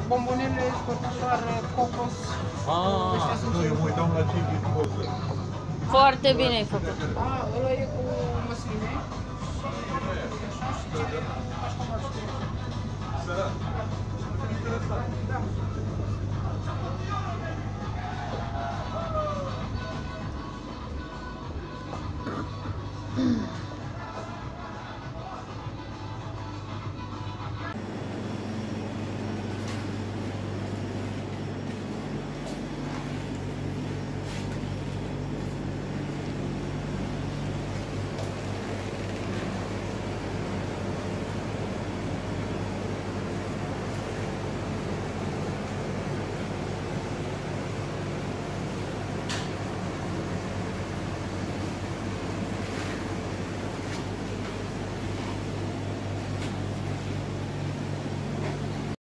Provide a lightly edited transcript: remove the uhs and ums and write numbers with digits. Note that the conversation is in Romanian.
bombonele, scorpișoară, cocos. Nu, eu mă uitam la cei din poză. Foarte bine ai făcut. Ăla e cu măsline. Așa și ce cașcaval. Interesant. Da.